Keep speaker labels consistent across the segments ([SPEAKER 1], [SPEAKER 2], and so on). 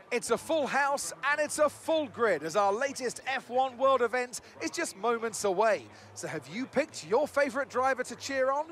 [SPEAKER 1] It's a full house and it's a full grid as our latest F1 World event is just moments away. So have you picked your favourite driver to cheer on?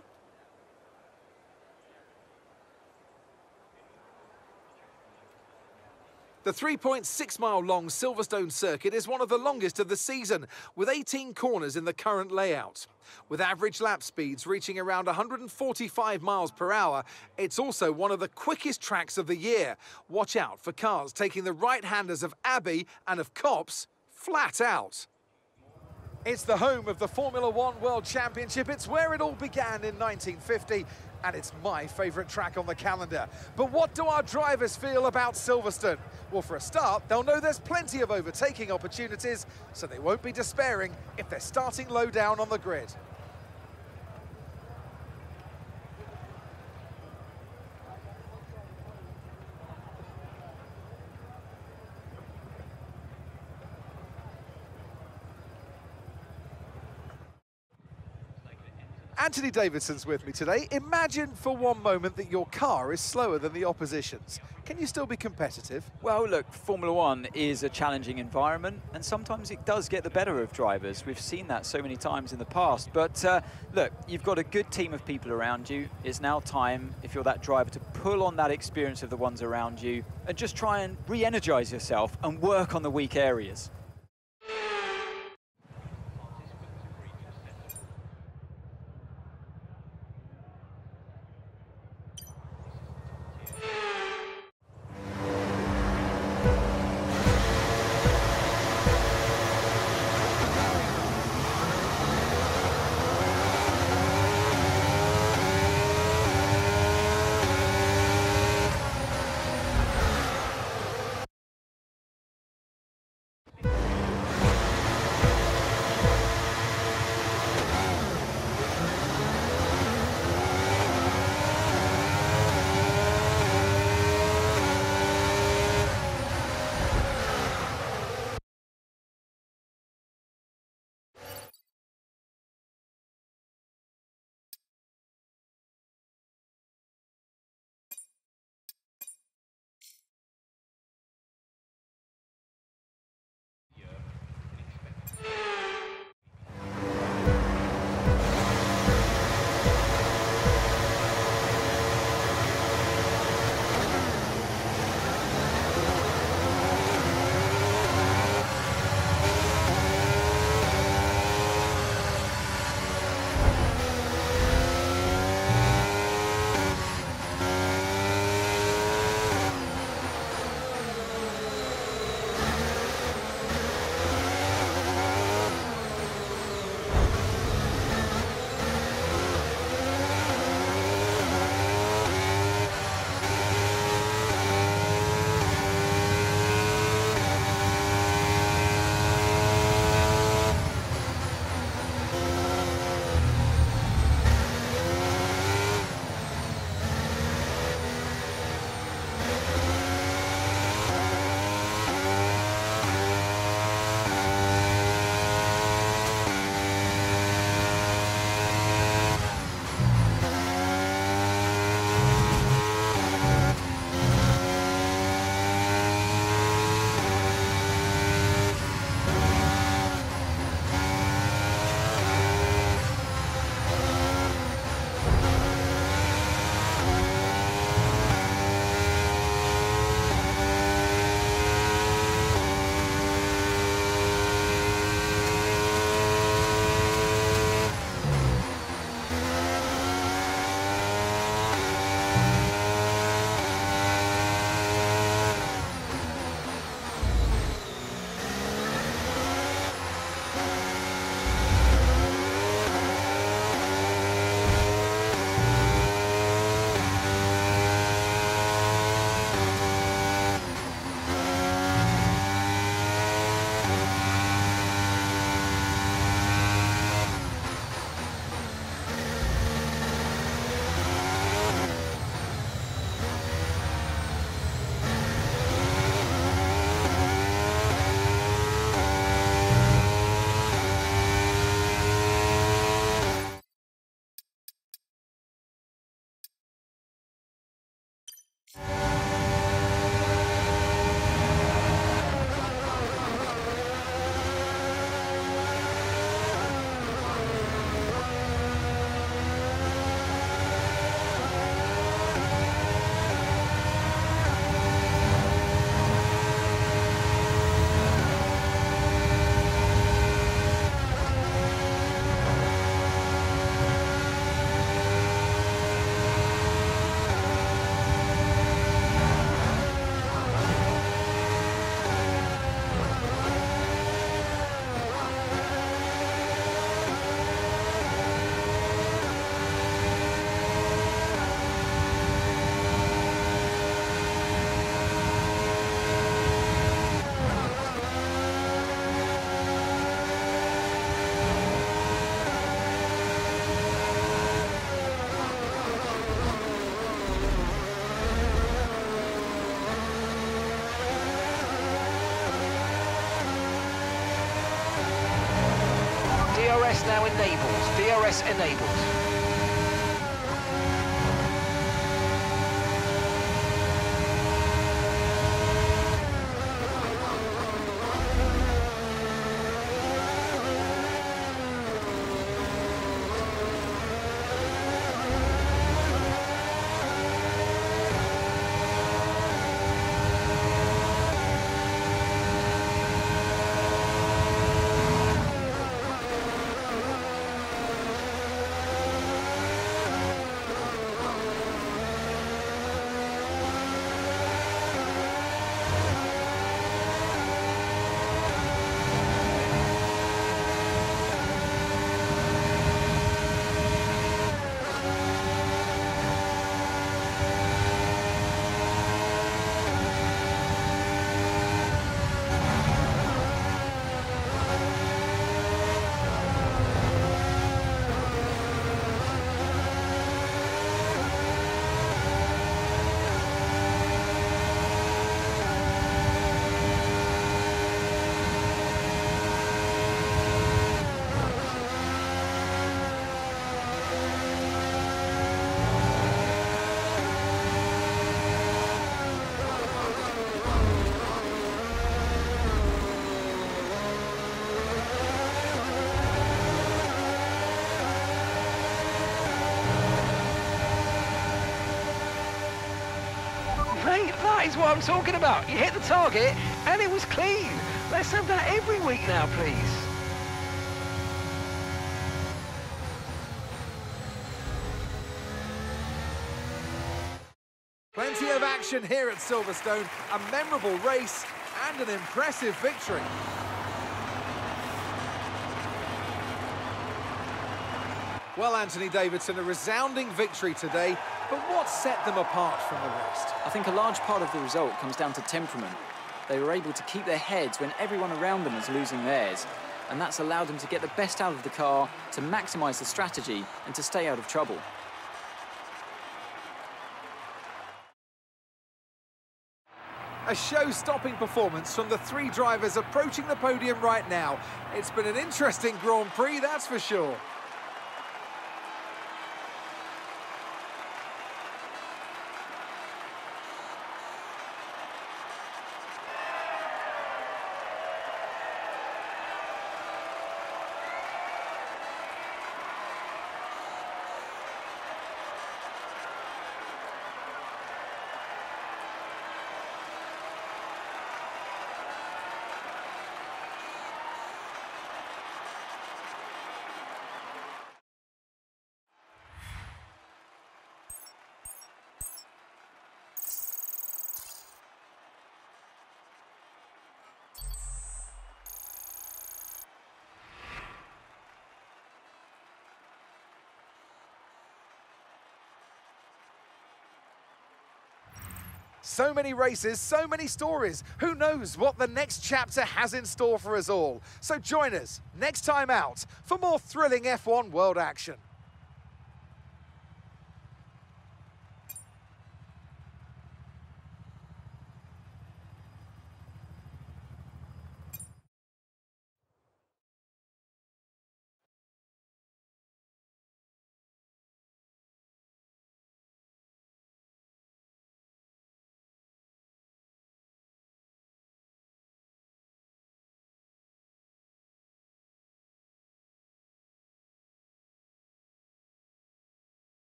[SPEAKER 1] The 3.6-mile-long Silverstone circuit is one of the longest of the season, with 18 corners in the current layout. With average lap speeds reaching around 145 miles per hour, it's also one of the quickest tracks of the year. Watch out for cars taking the right-handers of Abbey and of Copse flat out. It's the home of the Formula One World Championship. It's where it all began in 1950, and it's my favourite track on the calendar. But what do our drivers feel about Silverstone? Well, for a start, they'll know there's plenty of overtaking opportunities, so they won't be despairing if they're starting low down on the grid. Anthony Davidson's with me today. Imagine for one moment that your car is slower than the opposition's. Can you still be competitive?
[SPEAKER 2] Well, look, Formula One is a challenging environment, and sometimes it does get the better of drivers. We've seen that so many times in the past. But look, you've got a good team of people around you. It's now time, if you're that driver, to pull on that experience of the ones around you and just try and re-energize yourself and work on the weak areas.
[SPEAKER 3] DRS now enabled. DRS enabled. Mate, that is what I'm talking about. You hit the target and it was clean. Let's have that every week now, please.
[SPEAKER 1] Plenty of action here at Silverstone, a memorable race and an impressive victory. Well, Anthony Davidson, a resounding victory today, but what set them apart from the rest?
[SPEAKER 2] I think a large part of the result comes down to temperament. They were able to keep their heads when everyone around them was losing theirs, and that's allowed them to get the best out of the car, to maximise the strategy, and to stay out of trouble.
[SPEAKER 1] A show-stopping performance from the three drivers approaching the podium right now. It's been an interesting Grand Prix, that's for sure. So many races, so many stories. Who knows what the next chapter has in store for us all? So join us next time out for more thrilling F1 world action.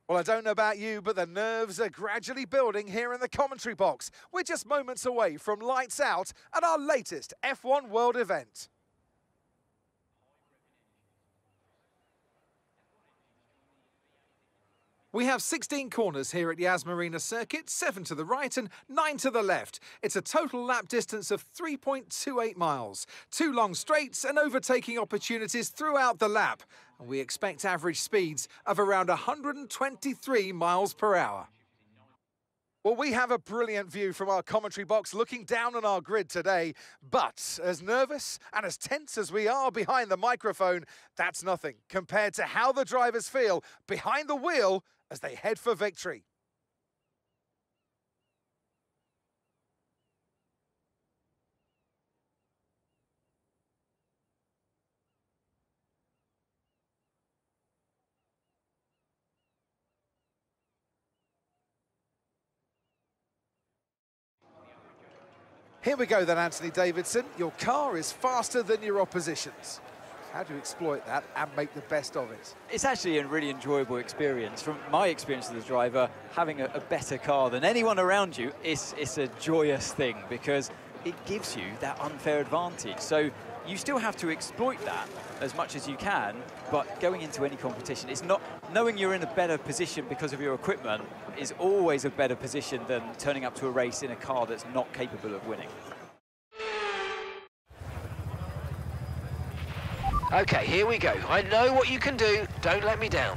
[SPEAKER 1] Well, I don't know about you, but the nerves are gradually building here in the commentary box. We're just moments away from lights out at our latest F1 World event. We have 16 corners here at Yas Marina Circuit, 7 to the right and 9 to the left. It's a total lap distance of 3.28 miles. 2 long straights and overtaking opportunities throughout the lap. And we expect average speeds of around 123 miles per hour. Well, we have a brilliant view from our commentary box looking down on our grid today. But as nervous and as tense as we are behind the microphone, that's nothing compared to how the drivers feel behind the wheel as they head for victory. Here we go then, Anthony Davidson. Your car is faster than your opposition's. How do you exploit that and make the best of it?
[SPEAKER 2] It's actually a really enjoyable experience. From my experience as a driver, having a better car than anyone around you, it's a joyous thing because it gives you that unfair advantage. So you still have to exploit that as much as you can, but going into any competition, it's not knowing you're in a better position because of your equipment is always a better position than turning up to a race in a car that's not capable of winning.
[SPEAKER 3] Okay, here we go. I know what you can do. Don't let me down.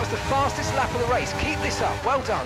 [SPEAKER 3] That was the fastest lap of the race. Keep this up. Well done.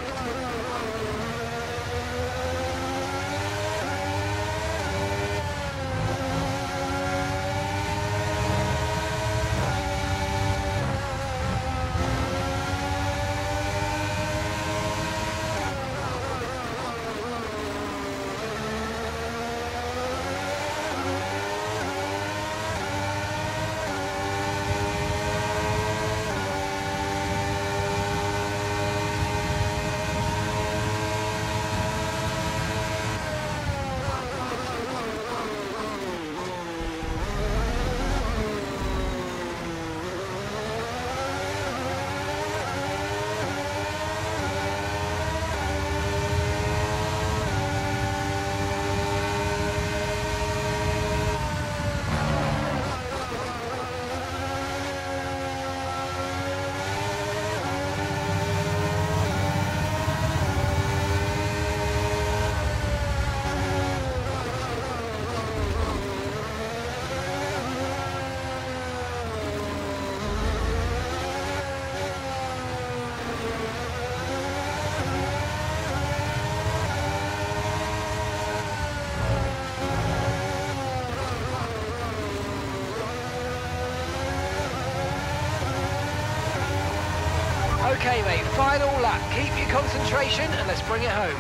[SPEAKER 3] Okay, mate, final lap. Keep your concentration and let's bring it home.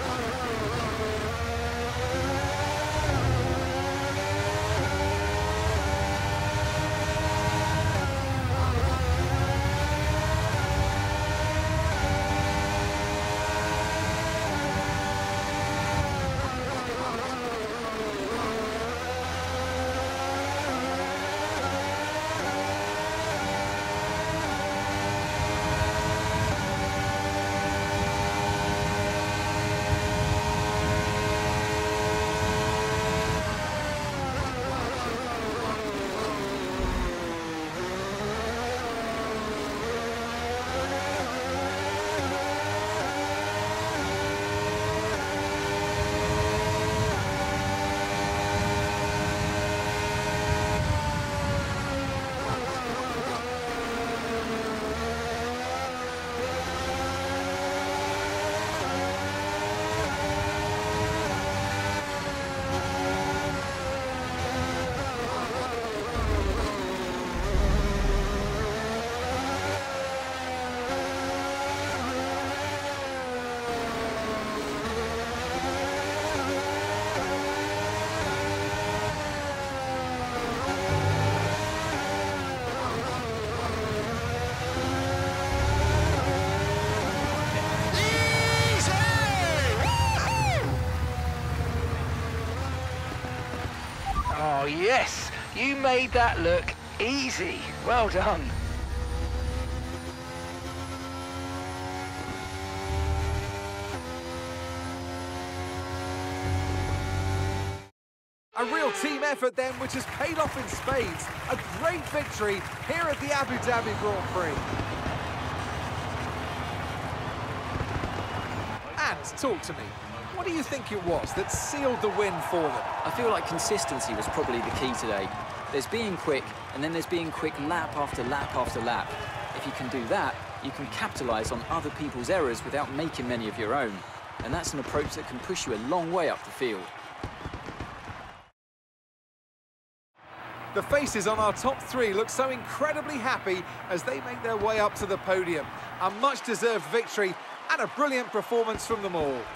[SPEAKER 3] Oh yes, you made that look easy. Well done.
[SPEAKER 1] A real team effort then, which has paid off in spades. A great victory here at the Abu Dhabi Grand Prix. And talk to me. What do you think it was that sealed the win for them?
[SPEAKER 4] I feel like consistency was probably the key today. There's being quick, and then there's being quick lap after lap after lap. If you can do that, you can capitalise on other people's errors without making many of your own. And that's an approach that can push you a long way up the field.
[SPEAKER 1] The faces on our top three look so incredibly happy as they make their way up to the podium. A much-deserved victory and a brilliant performance from them all.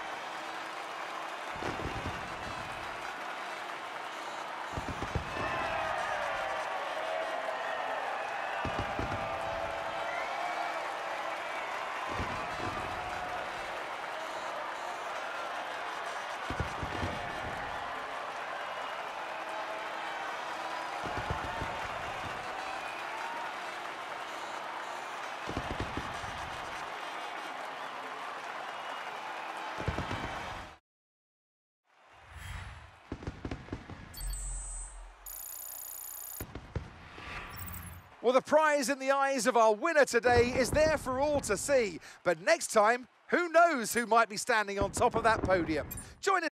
[SPEAKER 1] Well, the prize in the eyes of our winner today is there for all to see. But next time, who knows who might be standing on top of that podium? Join us.